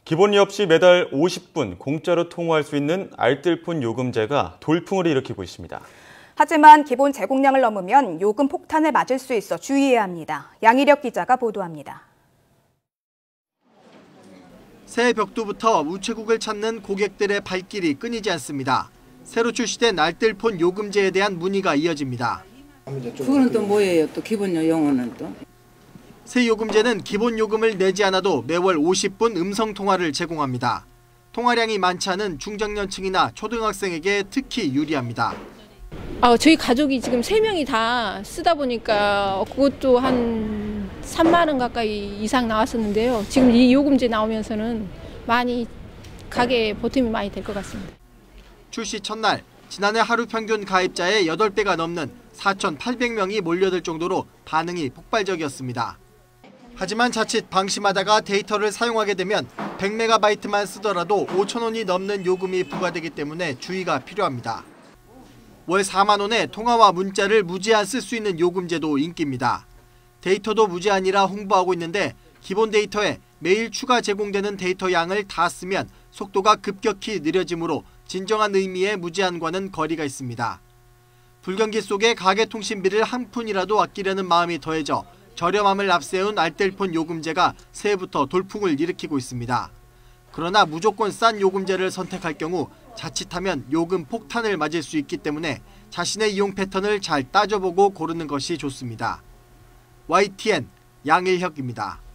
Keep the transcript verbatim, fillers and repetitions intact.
기본료 없이 매달 오십 분 공짜로 통화할 수 있는 알뜰폰 요금제가 돌풍을 일으키고 있습니다. 하지만 기본 제공량을 넘으면 요금 폭탄을 맞을 수 있어 주의해야 합니다. 양희력 기자가 보도합니다. 새해 벽두부터 우체국을 찾는 고객들의 발길이 끊이지 않습니다. 새로 출시된 알뜰폰 요금제에 대한 문의가 이어집니다. 그거는 또 뭐예요? 또 기본료 용어는 또? 새 요금제는 기본 요금을 내지 않아도 매월 오십 분 음성 통화를 제공합니다. 통화량이 많지 않은 중장년층이나 초등학생에게 특히 유리합니다. 아, 저희 가족이 지금 세 명이 다 쓰다 보니까 그것도 한 삼만 원 가까이 이상 나왔었는데요. 지금 이 요금제 나오면서는 많이 가게에 보탬이 많이 될 것 같습니다. 출시 첫날 지난해 하루 평균 가입자의 여덟 배가 넘는 사천팔백 명이 몰려들 정도로 반응이 폭발적이었습니다. 하지만 자칫 방심하다가 데이터를 사용하게 되면 백 메가바이트만 쓰더라도 오천 원이 넘는 요금이 부과되기 때문에 주의가 필요합니다. 월 사만 원에 통화와 문자를 무제한 쓸 수 있는 요금제도 인기입니다. 데이터도 무제한이라 홍보하고 있는데 기본 데이터에 매일 추가 제공되는 데이터 양을 다 쓰면 속도가 급격히 느려지므로 진정한 의미의 무제한과는 거리가 있습니다. 불경기 속에 가계 통신비를 한 푼이라도 아끼려는 마음이 더해져 저렴함을 앞세운 알뜰폰 요금제가 새해부터 돌풍을 일으키고 있습니다. 그러나 무조건 싼 요금제를 선택할 경우 자칫하면 요금 폭탄을 맞을 수 있기 때문에 자신의 이용 패턴을 잘 따져보고 고르는 것이 좋습니다. 와이티엔 양일혁입니다.